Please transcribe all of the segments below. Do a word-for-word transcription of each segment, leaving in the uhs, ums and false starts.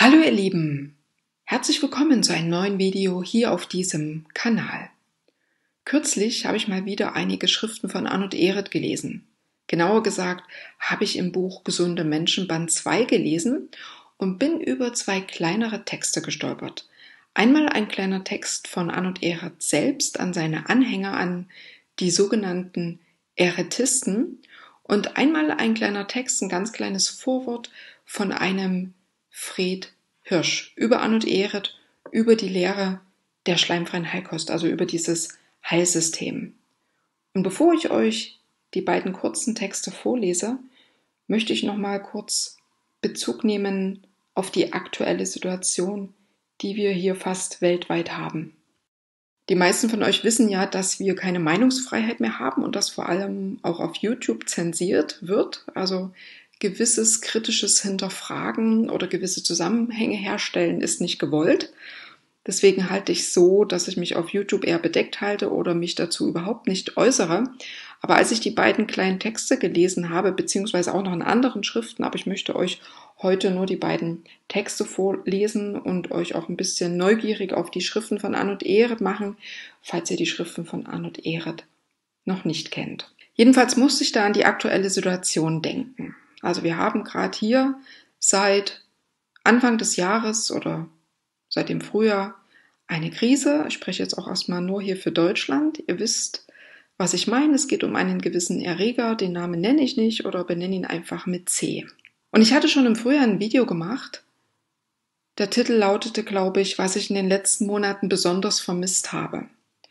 Hallo ihr Lieben, herzlich willkommen zu einem neuen Video hier auf diesem Kanal. Kürzlich habe ich mal wieder einige Schriften von Arnold Ehret gelesen. Genauer gesagt habe ich im Buch Gesunde Menschen Band zwei gelesen und bin über zwei kleinere Texte gestolpert. Einmal ein kleiner Text von Arnold Ehret selbst an seine Anhänger, an die sogenannten Ehretisten, und einmal ein kleiner Text, ein ganz kleines Vorwort von einem Fred Hirsch über Arnold Ehret, über die Lehre der schleimfreien Heilkost, also über dieses Heilsystem. Und bevor ich euch die beiden kurzen Texte vorlese, möchte ich noch mal kurz Bezug nehmen auf die aktuelle Situation, die wir hier fast weltweit haben. Die meisten von euch wissen ja, dass wir keine Meinungsfreiheit mehr haben und dass vor allem auch auf YouTube zensiert wird, also gewisses kritisches Hinterfragen oder gewisse Zusammenhänge herstellen ist nicht gewollt. Deswegen halte ich so, dass ich mich auf YouTube eher bedeckt halte oder mich dazu überhaupt nicht äußere. Aber als ich die beiden kleinen Texte gelesen habe, beziehungsweise auch noch in anderen Schriften, aber ich möchte euch heute nur die beiden Texte vorlesen und euch auch ein bisschen neugierig auf die Schriften von Arnold Ehret machen, falls ihr die Schriften von Arnold Ehret noch nicht kennt. Jedenfalls musste ich da an die aktuelle Situation denken. Also wir haben gerade hier seit Anfang des Jahres oder seit dem Frühjahr eine Krise. Ich spreche jetzt auch erstmal nur hier für Deutschland. Ihr wisst, was ich meine. Es geht um einen gewissen Erreger, den Namen nenne ich nicht oder benenne ihn einfach mit C. Und ich hatte schon im Frühjahr ein Video gemacht. Der Titel lautete, glaube ich, was ich in den letzten Monaten besonders vermisst habe.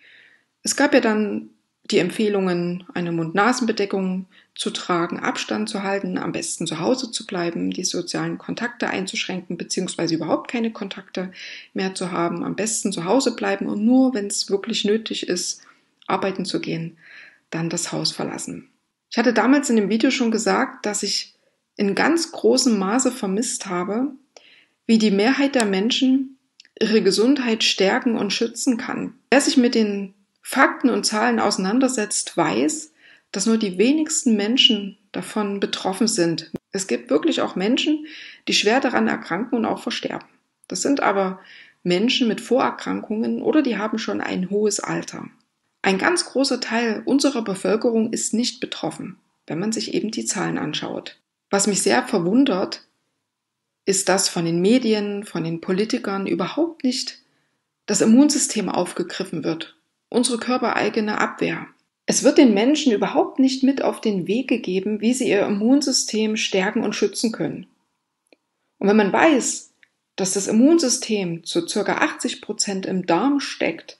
Es gab ja dann die Empfehlungen, eine Mund-Nasen-Bedeckung zu tragen, Abstand zu halten, am besten zu Hause zu bleiben, die sozialen Kontakte einzuschränken, beziehungsweise überhaupt keine Kontakte mehr zu haben, am besten zu Hause bleiben und nur, wenn es wirklich nötig ist, arbeiten zu gehen, dann das Haus verlassen. Ich hatte damals in dem Video schon gesagt, dass ich in ganz großem Maße vermisst habe, wie die Mehrheit der Menschen ihre Gesundheit stärken und schützen kann. Wer sich mit den Fakten und Zahlen auseinandersetzt, weiß, dass nur die wenigsten Menschen davon betroffen sind. Es gibt wirklich auch Menschen, die schwer daran erkranken und auch versterben. Das sind aber Menschen mit Vorerkrankungen oder die haben schon ein hohes Alter. Ein ganz großer Teil unserer Bevölkerung ist nicht betroffen, wenn man sich eben die Zahlen anschaut. Was mich sehr verwundert, ist, dass von den Medien, von den Politikern überhaupt nicht das Immunsystem aufgegriffen wird. Unsere körpereigene Abwehr. Es wird den Menschen überhaupt nicht mit auf den Weg gegeben, wie sie ihr Immunsystem stärken und schützen können. Und wenn man weiß, dass das Immunsystem zu ca. achtzig Prozent im Darm steckt,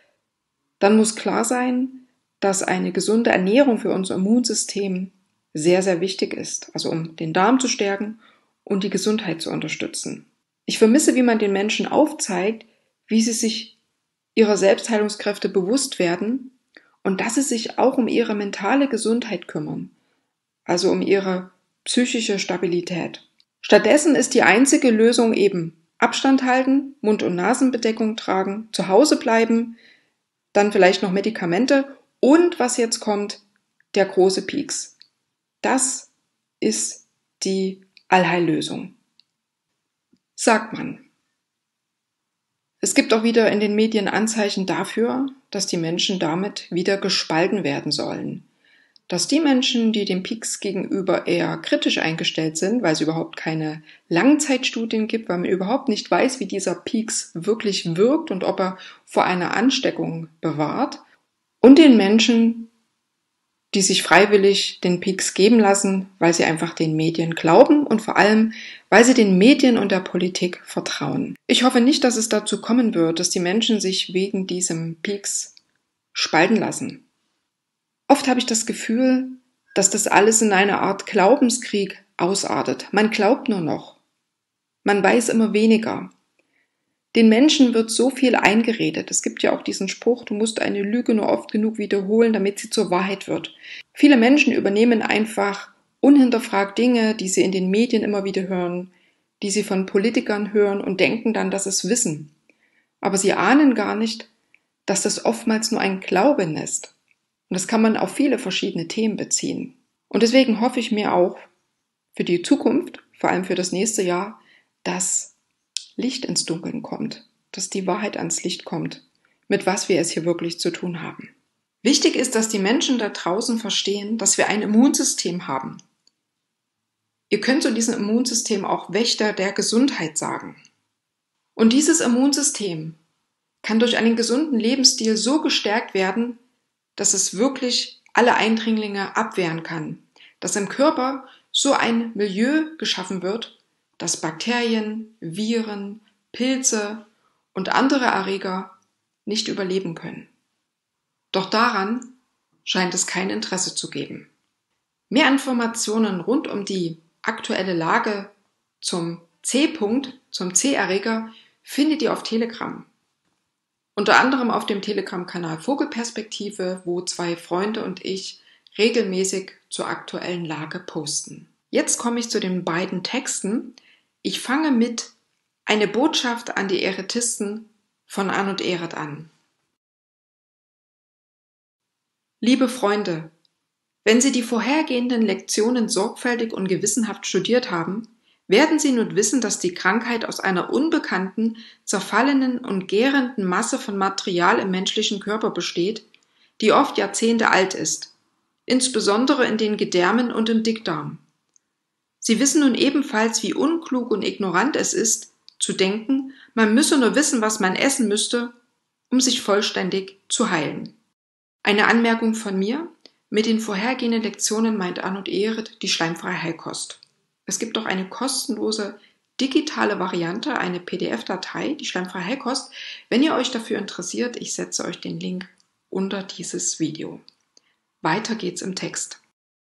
dann muss klar sein, dass eine gesunde Ernährung für unser Immunsystem sehr, sehr wichtig ist. Also um den Darm zu stärken und die Gesundheit zu unterstützen. Ich vermisse, wie man den Menschen aufzeigt, wie sie sich ihrer Selbstheilungskräfte bewusst werden und dass sie sich auch um ihre mentale Gesundheit kümmern, also um ihre psychische Stabilität. Stattdessen ist die einzige Lösung eben Abstand halten, Mund- und Nasenbedeckung tragen, zu Hause bleiben, dann vielleicht noch Medikamente und was jetzt kommt, der große Pieks. Das ist die Allheillösung, sagt man. Es gibt auch wieder in den Medien Anzeichen dafür, dass die Menschen damit wieder gespalten werden sollen. Dass die Menschen, die dem Pieks gegenüber eher kritisch eingestellt sind, weil es überhaupt keine Langzeitstudien gibt, weil man überhaupt nicht weiß, wie dieser Pieks wirklich wirkt und ob er vor einer Ansteckung bewahrt, und den Menschen, die sich freiwillig den Pieks geben lassen, weil sie einfach den Medien glauben und vor allem, weil sie den Medien und der Politik vertrauen. Ich hoffe nicht, dass es dazu kommen wird, dass die Menschen sich wegen diesem Pieks spalten lassen. Oft habe ich das Gefühl, dass das alles in einer Art Glaubenskrieg ausartet. Man glaubt nur noch. Man weiß immer weniger. Den Menschen wird so viel eingeredet. Es gibt ja auch diesen Spruch, du musst eine Lüge nur oft genug wiederholen, damit sie zur Wahrheit wird. Viele Menschen übernehmen einfach unhinterfragt Dinge, die sie in den Medien immer wieder hören, die sie von Politikern hören und denken dann, dass es wissen. Aber sie ahnen gar nicht, dass das oftmals nur ein Glauben ist. Und das kann man auf viele verschiedene Themen beziehen. Und deswegen hoffe ich mir auch für die Zukunft, vor allem für das nächste Jahr, dass Licht ins Dunkeln kommt, dass die Wahrheit ans Licht kommt, mit was wir es hier wirklich zu tun haben. Wichtig ist, dass die Menschen da draußen verstehen, dass wir ein Immunsystem haben. Ihr könnt zu diesem Immunsystem auch Wächter der Gesundheit sagen. Und dieses Immunsystem kann durch einen gesunden Lebensstil so gestärkt werden, dass es wirklich alle Eindringlinge abwehren kann, dass im Körper so ein Milieu geschaffen wird, dass Bakterien, Viren, Pilze und andere Erreger nicht überleben können. Doch daran scheint es kein Interesse zu geben. Mehr Informationen rund um die aktuelle Lage zum C-Punkt, zum C-Erreger, findet ihr auf Telegram. Unter anderem auf dem Telegram-Kanal Vogelperspektive, wo zwei Freunde und ich regelmäßig zur aktuellen Lage posten. Jetzt komme ich zu den beiden Texten. Ich fange mit Eine Botschaft an die Eretisten von Anut Eret an. Liebe Freunde, wenn Sie die vorhergehenden Lektionen sorgfältig und gewissenhaft studiert haben, werden Sie nun wissen, dass die Krankheit aus einer unbekannten, zerfallenen und gärenden Masse von Material im menschlichen Körper besteht, die oft Jahrzehnte alt ist, insbesondere in den Gedärmen und im Dickdarm. Sie wissen nun ebenfalls, wie unklug und ignorant es ist, zu denken, man müsse nur wissen, was man essen müsste, um sich vollständig zu heilen. Eine Anmerkung von mir: Mit den vorhergehenden Lektionen meint Anut Eret die schleimfreie Heilkost. Es gibt auch eine kostenlose digitale Variante, eine P D F-Datei, die schleimfreie Heilkost. Wenn ihr euch dafür interessiert, ich setze euch den Link unter dieses Video. Weiter geht's im Text.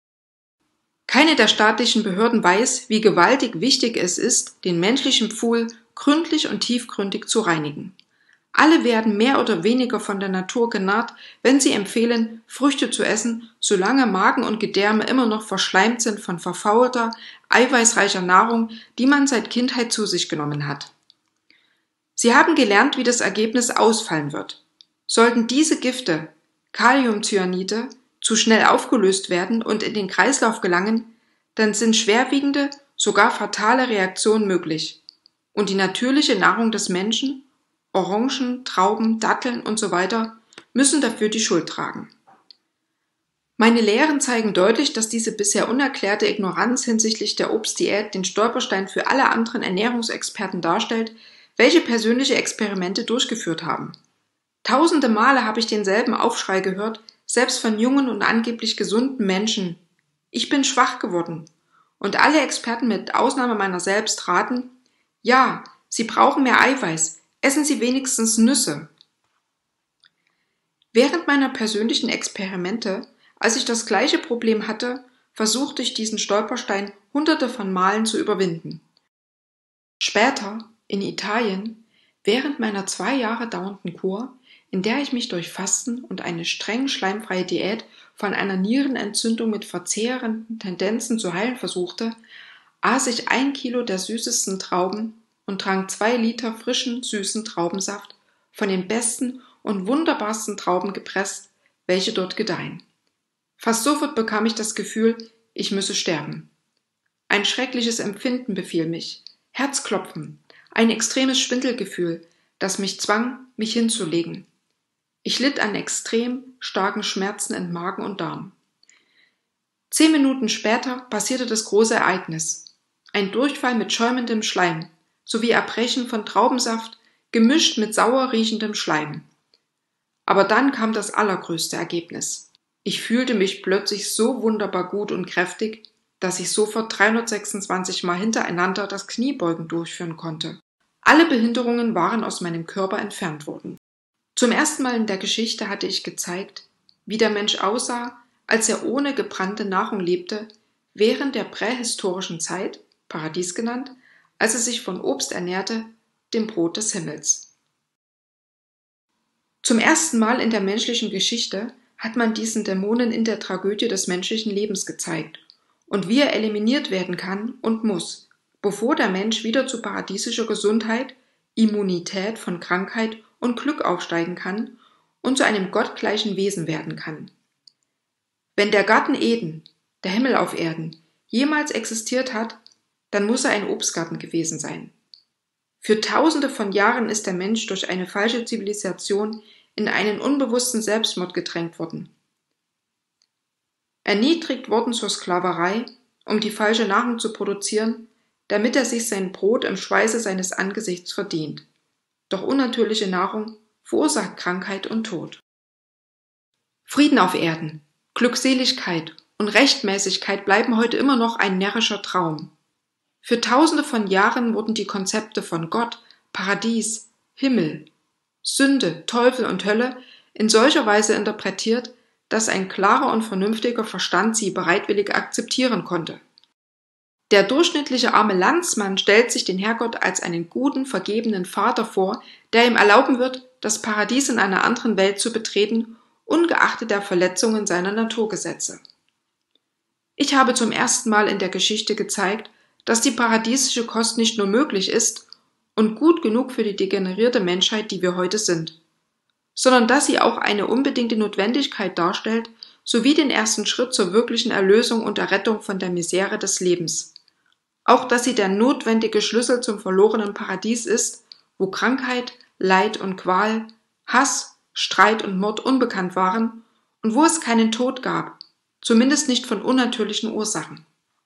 Keine der staatlichen Behörden weiß, wie gewaltig wichtig es ist, den menschlichen Pfuhl gründlich und tiefgründig zu reinigen. Alle werden mehr oder weniger von der Natur genarrt, wenn sie empfehlen, Früchte zu essen, solange Magen und Gedärme immer noch verschleimt sind von verfaulter, eiweißreicher Nahrung, die man seit Kindheit zu sich genommen hat. Sie haben gelernt, wie das Ergebnis ausfallen wird. Sollten diese Gifte, Kaliumcyanide, zu schnell aufgelöst werden und in den Kreislauf gelangen, dann sind schwerwiegende, sogar fatale Reaktionen möglich. Und die natürliche Nahrung des Menschen, Orangen, Trauben, Datteln und so weiter, müssen dafür die Schuld tragen. Meine Lehren zeigen deutlich, dass diese bisher unerklärte Ignoranz hinsichtlich der Obstdiät den Stolperstein für alle anderen Ernährungsexperten darstellt, welche persönliche Experimente durchgeführt haben. Tausende Male habe ich denselben Aufschrei gehört, selbst von jungen und angeblich gesunden Menschen. Ich bin schwach geworden. Und alle Experten mit Ausnahme meiner selbst raten, ja, Sie brauchen mehr Eiweiß, essen Sie wenigstens Nüsse. Während meiner persönlichen Experimente, als ich das gleiche Problem hatte, versuchte ich diesen Stolperstein hunderte von Malen zu überwinden. Später, in Italien, während meiner zwei Jahre dauernden Kur, in der ich mich durch Fasten und eine streng schleimfreie Diät von einer Nierenentzündung mit verzehrenden Tendenzen zu heilen versuchte, aß ich ein Kilo der süßesten Trauben und trank zwei Liter frischen, süßen Traubensaft, von den besten und wunderbarsten Trauben gepresst, welche dort gedeihen. Fast sofort bekam ich das Gefühl, ich müsse sterben. Ein schreckliches Empfinden befiel mich, Herzklopfen, ein extremes Schwindelgefühl, das mich zwang, mich hinzulegen. Ich litt an extrem starken Schmerzen in Magen und Darm. Zehn Minuten später passierte das große Ereignis. Ein Durchfall mit schäumendem Schleim, sowie Erbrechen von Traubensaft, gemischt mit sauer riechendem Schleim. Aber dann kam das allergrößte Ergebnis. Ich fühlte mich plötzlich so wunderbar gut und kräftig, dass ich sofort dreihundertsechsundzwanzig Mal hintereinander das Kniebeugen durchführen konnte. Alle Behinderungen waren aus meinem Körper entfernt worden. Zum ersten Mal in der Geschichte hatte ich gezeigt, wie der Mensch aussah, als er ohne gebrannte Nahrung lebte, während der prähistorischen Zeit, Paradies genannt, als er sich von Obst ernährte, dem Brot des Himmels. Zum ersten Mal in der menschlichen Geschichte hat man diesen Dämonen in der Tragödie des menschlichen Lebens gezeigt und wie er eliminiert werden kann und muss, bevor der Mensch wieder zu paradiesischer Gesundheit, Immunität von Krankheit und Glück aufsteigen kann und zu einem gottgleichen Wesen werden kann. Wenn der Garten Eden, der Himmel auf Erden, jemals existiert hat, dann muss er ein Obstgarten gewesen sein. Für tausende von Jahren ist der Mensch durch eine falsche Zivilisation in einen unbewussten Selbstmord gedrängt worden. Erniedrigt worden zur Sklaverei, um die falsche Nahrung zu produzieren, damit er sich sein Brot im Schweiße seines Angesichts verdient. Doch unnatürliche Nahrung verursacht Krankheit und Tod. Frieden auf Erden, Glückseligkeit und Rechtmäßigkeit bleiben heute immer noch ein närrischer Traum. Für tausende von Jahren wurden die Konzepte von Gott, Paradies, Himmel, Sünde, Teufel und Hölle in solcher Weise interpretiert, dass ein klarer und vernünftiger Verstand sie bereitwillig akzeptieren konnte. Der durchschnittliche arme Landsmann stellt sich den Herrgott als einen guten, vergebenen Vater vor, der ihm erlauben wird, das Paradies in einer anderen Welt zu betreten, ungeachtet der Verletzungen seiner Naturgesetze. Ich habe zum ersten Mal in der Geschichte gezeigt, dass die paradiesische Kost nicht nur möglich ist und gut genug für die degenerierte Menschheit, die wir heute sind, sondern dass sie auch eine unbedingte Notwendigkeit darstellt, sowie den ersten Schritt zur wirklichen Erlösung und Errettung von der Misere des Lebens. Auch dass sie der notwendige Schlüssel zum verlorenen Paradies ist, wo Krankheit, Leid und Qual, Hass, Streit und Mord unbekannt waren und wo es keinen Tod gab, zumindest nicht von unnatürlichen Ursachen.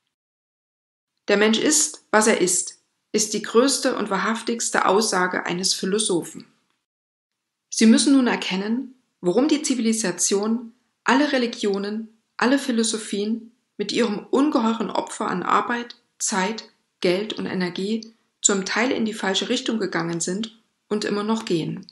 Der Mensch ist, was er ist, ist die größte und wahrhaftigste Aussage eines Philosophen. Sie müssen nun erkennen, warum die Zivilisation, alle Religionen, alle Philosophien mit ihrem ungeheuren Opfer an Arbeit, Zeit, Geld und Energie zum Teil in die falsche Richtung gegangen sind und immer noch gehen.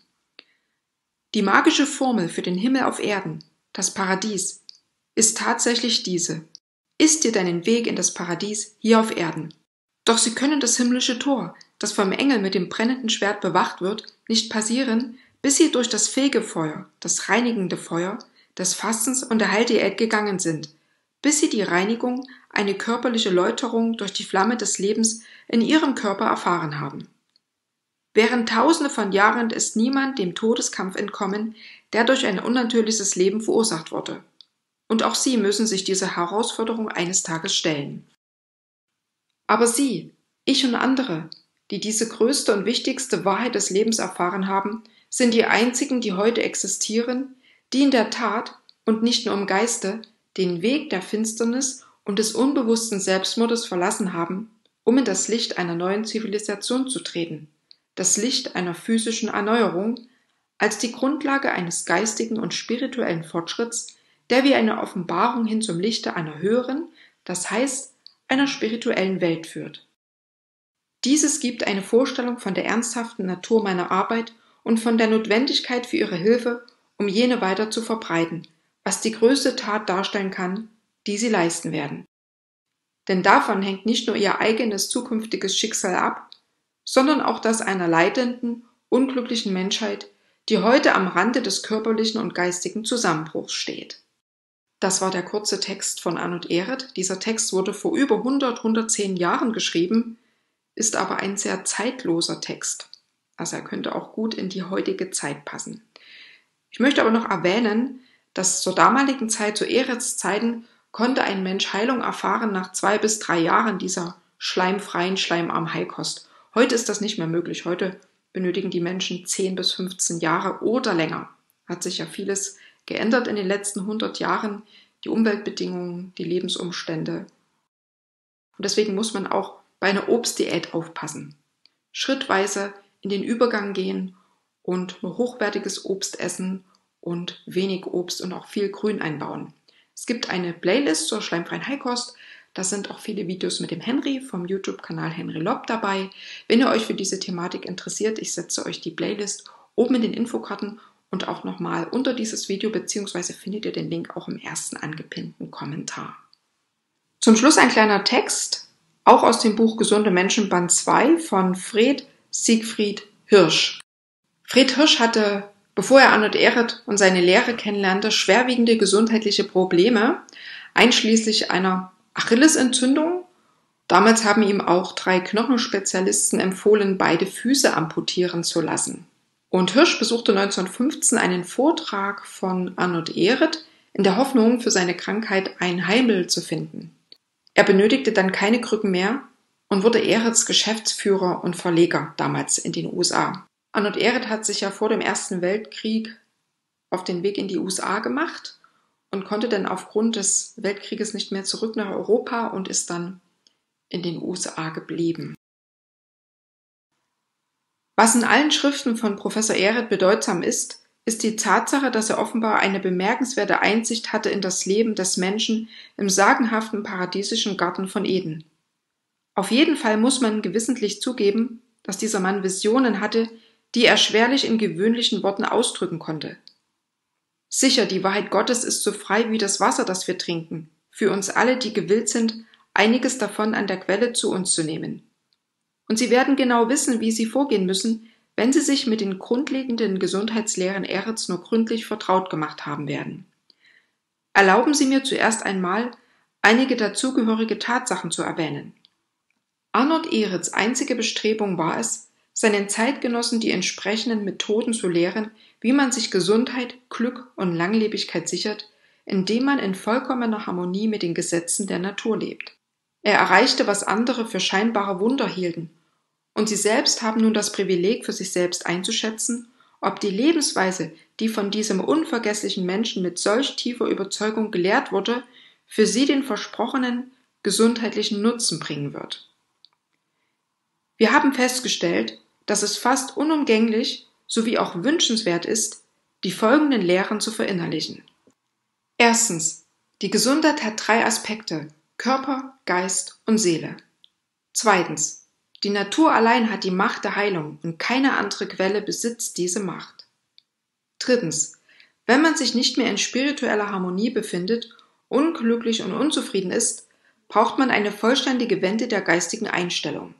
Die magische Formel für den Himmel auf Erden, das Paradies, ist tatsächlich diese: Ist dir deinen Weg in das Paradies hier auf Erden. Doch sie können das himmlische Tor, das vom Engel mit dem brennenden Schwert bewacht wird, nicht passieren, bis sie durch das Fegefeuer, das reinigende Feuer des Fastens und der Heildiät gegangen sind, bis sie die Reinigung, eine körperliche Läuterung durch die Flamme des Lebens in ihrem Körper erfahren haben. Während tausende von Jahren ist niemand dem Todeskampf entkommen, der durch ein unnatürliches Leben verursacht wurde. Und auch sie müssen sich dieser Herausforderung eines Tages stellen. Aber Sie, ich und andere, die diese größte und wichtigste Wahrheit des Lebens erfahren haben, sind die einzigen, die heute existieren, die in der Tat und nicht nur im Geiste den Weg der Finsternis und des unbewussten Selbstmordes verlassen haben, um in das Licht einer neuen Zivilisation zu treten, das Licht einer physischen Erneuerung, als die Grundlage eines geistigen und spirituellen Fortschritts, der wie eine Offenbarung hin zum Lichte einer höheren, das heißt einer spirituellen Welt führt. Dieses gibt eine Vorstellung von der ernsthaften Natur meiner Arbeit und von der Notwendigkeit für ihre Hilfe, um jene weiter zu verbreiten, was die größte Tat darstellen kann, die sie leisten werden. Denn davon hängt nicht nur ihr eigenes zukünftiges Schicksal ab, sondern auch das einer leidenden, unglücklichen Menschheit, die heute am Rande des körperlichen und geistigen Zusammenbruchs steht. Das war der kurze Text von Arnold Ehret. Dieser Text wurde vor über hundert, hundertzehn Jahren geschrieben, ist aber ein sehr zeitloser Text. Also er könnte auch gut in die heutige Zeit passen. Ich möchte aber noch erwähnen, dass zur damaligen Zeit, zu Ehrets Zeiten, konnte ein Mensch Heilung erfahren nach zwei bis drei Jahren dieser schleimfreien, schleimarmen Heilkost. Heute ist das nicht mehr möglich. Heute benötigen die Menschen zehn bis fünfzehn Jahre oder länger. Hat sich ja vieles geändert in den letzten hundert Jahren, die Umweltbedingungen, die Lebensumstände. Und deswegen muss man auch bei einer Obstdiät aufpassen. Schrittweise in den Übergang gehen und nur hochwertiges Obst essen und wenig Obst und auch viel Grün einbauen. Es gibt eine Playlist zur schleimfreien Heilkost. Da sind auch viele Videos mit dem Henry vom YouTube-Kanal Henry Lopp dabei. Wenn ihr euch für diese Thematik interessiert, ich setze euch die Playlist oben in den Infokarten und auch nochmal unter dieses Video, beziehungsweise findet ihr den Link auch im ersten angepinnten Kommentar. Zum Schluss ein kleiner Text, auch aus dem Buch Gesunde Menschen Band zwei von Fred Siegfried Hirsch. Fred Hirsch hatte, bevor er Arnold Ehret und seine Lehre kennenlernte, schwerwiegende gesundheitliche Probleme, einschließlich einer Achillesentzündung. Damals haben ihm auch drei Knochenspezialisten empfohlen, beide Füße amputieren zu lassen. Und Hirsch besuchte neunzehnhundertfünfzehn einen Vortrag von Arnold Ehret in der Hoffnung, für seine Krankheit ein Heilmittel zu finden. Er benötigte dann keine Krücken mehr und wurde Erets Geschäftsführer und Verleger damals in den U S A. Arnold Ehret hat sich ja vor dem Ersten Weltkrieg auf den Weg in die U S A gemacht und konnte dann aufgrund des Weltkrieges nicht mehr zurück nach Europa und ist dann in den U S A geblieben. Was in allen Schriften von Professor Ehret bedeutsam ist, ist die Tatsache, dass er offenbar eine bemerkenswerte Einsicht hatte in das Leben des Menschen im sagenhaften paradiesischen Garten von Eden. Auf jeden Fall muss man gewissentlich zugeben, dass dieser Mann Visionen hatte, die er schwerlich in gewöhnlichen Worten ausdrücken konnte. Sicher, die Wahrheit Gottes ist so frei wie das Wasser, das wir trinken, für uns alle, die gewillt sind, einiges davon an der Quelle zu uns zu nehmen. Und sie werden genau wissen, wie sie vorgehen müssen, wenn sie sich mit den grundlegenden Gesundheitslehren Erets nur gründlich vertraut gemacht haben werden. Erlauben Sie mir zuerst einmal, einige dazugehörige Tatsachen zu erwähnen. Arnold Ehrets einzige Bestrebung war es, seinen Zeitgenossen die entsprechenden Methoden zu lehren, wie man sich Gesundheit, Glück und Langlebigkeit sichert, indem man in vollkommener Harmonie mit den Gesetzen der Natur lebt. Er erreichte, was andere für scheinbare Wunder hielten, und sie selbst haben nun das Privileg, für sich selbst einzuschätzen, ob die Lebensweise, die von diesem unvergesslichen Menschen mit solch tiefer Überzeugung gelehrt wurde, für sie den versprochenen gesundheitlichen Nutzen bringen wird. Wir haben festgestellt, dass es fast unumgänglich sowie auch wünschenswert ist, die folgenden Lehren zu verinnerlichen. Erstens. Die Gesundheit hat drei Aspekte: Körper, Geist und Seele. Zweitens. Die Natur allein hat die Macht der Heilung und keine andere Quelle besitzt diese Macht. Drittens. Wenn man sich nicht mehr in spiritueller Harmonie befindet, unglücklich und unzufrieden ist, braucht man eine vollständige Wende der geistigen Einstellung.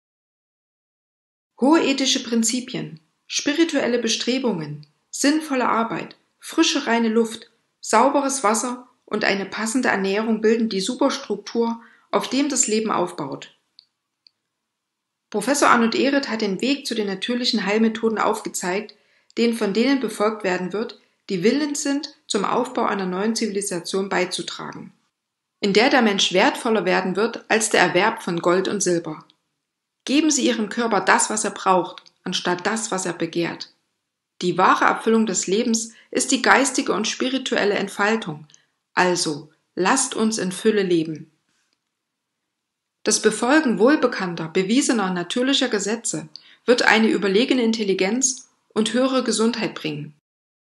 Hohe ethische Prinzipien, spirituelle Bestrebungen, sinnvolle Arbeit, frische reine Luft, sauberes Wasser und eine passende Ernährung bilden die Superstruktur, auf dem das Leben aufbaut. Professor Arnold Ehret hat den Weg zu den natürlichen Heilmethoden aufgezeigt, den von denen befolgt werden wird, die willens sind, zum Aufbau einer neuen Zivilisation beizutragen, in der der Mensch wertvoller werden wird als der Erwerb von Gold und Silber. Geben Sie Ihrem Körper das, was er braucht, anstatt das, was er begehrt. Die wahre Erfüllung des Lebens ist die geistige und spirituelle Entfaltung. Also, lasst uns in Fülle leben. Das Befolgen wohlbekannter, bewiesener, natürlicher Gesetze wird eine überlegene Intelligenz und höhere Gesundheit bringen.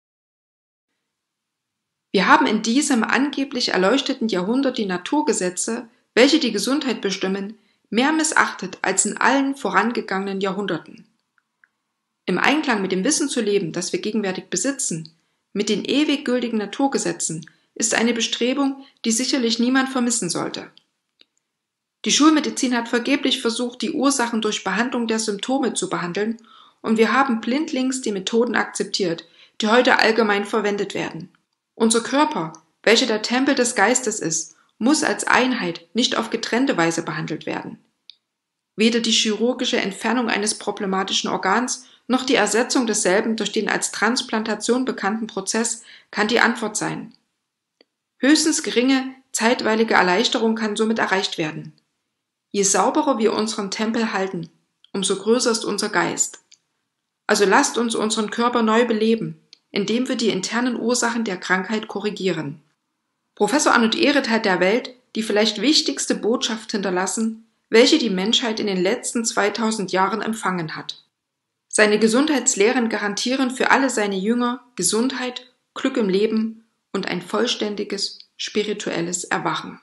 Wir haben in diesem angeblich erleuchteten Jahrhundert die Naturgesetze, welche die Gesundheit bestimmen, mehr missachtet als in allen vorangegangenen Jahrhunderten. Im Einklang mit dem Wissen zu leben, das wir gegenwärtig besitzen, mit den ewig gültigen Naturgesetzen, ist eine Bestrebung, die sicherlich niemand vermissen sollte. Die Schulmedizin hat vergeblich versucht, die Ursachen durch Behandlung der Symptome zu behandeln, und wir haben blindlings die Methoden akzeptiert, die heute allgemein verwendet werden. Unser Körper, welcher der Tempel des Geistes ist, muss als Einheit, nicht auf getrennte Weise behandelt werden. Weder die chirurgische Entfernung eines problematischen Organs noch die Ersetzung desselben durch den als Transplantation bekannten Prozess kann die Antwort sein. Höchstens geringe, zeitweilige Erleichterung kann somit erreicht werden. Je sauberer wir unseren Tempel halten, umso größer ist unser Geist. Also lasst uns unseren Körper neu beleben, indem wir die internen Ursachen der Krankheit korrigieren. Professor Arnold Ehret hat der Welt die vielleicht wichtigste Botschaft hinterlassen, welche die Menschheit in den letzten zweitausend Jahren empfangen hat. Seine Gesundheitslehren garantieren für alle seine Jünger Gesundheit, Glück im Leben und ein vollständiges spirituelles Erwachen.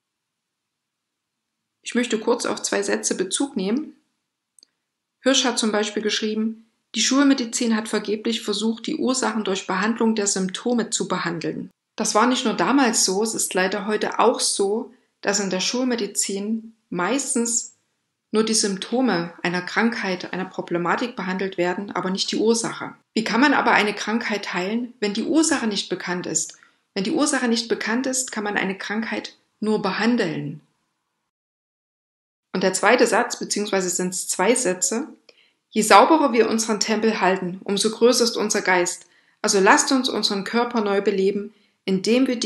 Ich möchte kurz auf zwei Sätze Bezug nehmen. Hirsch hat zum Beispiel geschrieben, die Schulmedizin hat vergeblich versucht, die Ursachen durch Behandlung der Symptome zu behandeln. Das war nicht nur damals so, es ist leider heute auch so, dass in der Schulmedizin meistens nur die Symptome einer Krankheit, einer Problematik behandelt werden, aber nicht die Ursache. Wie kann man aber eine Krankheit heilen, wenn die Ursache nicht bekannt ist? Wenn die Ursache nicht bekannt ist, kann man eine Krankheit nur behandeln. Und der zweite Satz, beziehungsweise sind es zwei Sätze: Je sauberer wir unseren Tempel halten, umso größer ist unser Geist. Also lasst uns unseren Körper neu beleben, indem wir die internen Ursachen der Krankheit korrigieren.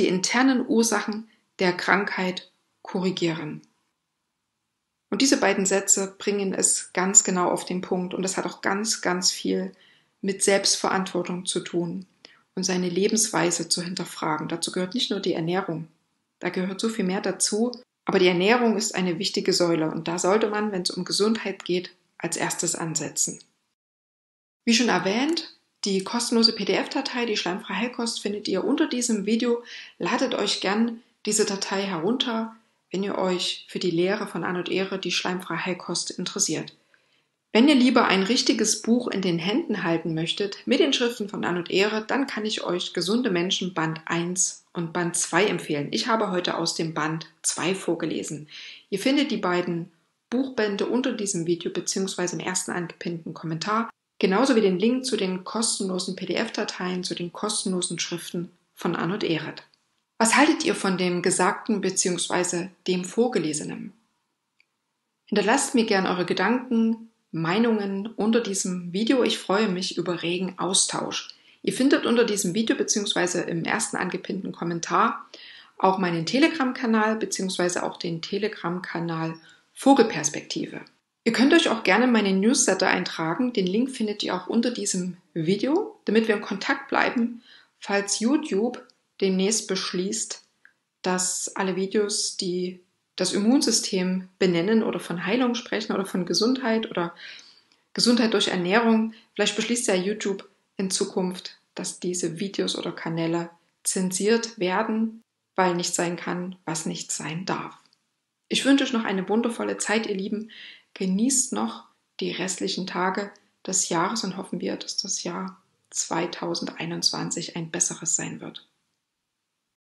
Und diese beiden Sätze bringen es ganz genau auf den Punkt. Und das hat auch ganz, ganz viel mit Selbstverantwortung zu tun und seine Lebensweise zu hinterfragen. Dazu gehört nicht nur die Ernährung, da gehört so viel mehr dazu. Aber die Ernährung ist eine wichtige Säule und da sollte man, wenn es um Gesundheit geht, als erstes ansetzen. Wie schon erwähnt, die kostenlose P D F-Datei, die Schleimfreie Heilkost, findet ihr unter diesem Video. Ladet euch gern diese Datei herunter, wenn ihr euch für die Lehre von Ann und Ehret, die Schleimfreie Heilkost, interessiert. Wenn ihr lieber ein richtiges Buch in den Händen halten möchtet, mit den Schriften von Ann und Ehret, dann kann ich euch Gesunde Menschen Band eins und Band zwei empfehlen. Ich habe heute aus dem Band zwei vorgelesen. Ihr findet die beiden Buchbände unter diesem Video bzw. im ersten angepinnten Kommentar, genauso wie den Link zu den kostenlosen P D F-Dateien, zu den kostenlosen Schriften von Ann und Ehret. Was haltet ihr von dem Gesagten bzw. dem Vorgelesenen? Hinterlasst mir gerne eure Gedanken, Meinungen unter diesem Video. Ich freue mich über regen Austausch. Ihr findet unter diesem Video bzw. im ersten angepinnten Kommentar auch meinen Telegram-Kanal bzw. auch den Telegram-Kanal Vogelperspektive. Ihr könnt euch auch gerne in meine Newsletter eintragen. Den Link findet ihr auch unter diesem Video, damit wir in Kontakt bleiben, falls YouTube demnächst beschließt, dass alle Videos, die das Immunsystem benennen oder von Heilung sprechen oder von Gesundheit oder Gesundheit durch Ernährung, vielleicht beschließt ja YouTube in Zukunft, dass diese Videos oder Kanäle zensiert werden, weil nicht sein kann, was nicht sein darf. Ich wünsche euch noch eine wundervolle Zeit, ihr Lieben. Genießt noch die restlichen Tage des Jahres und hoffen wir, dass das Jahr zweitausendeinundzwanzig ein besseres sein wird.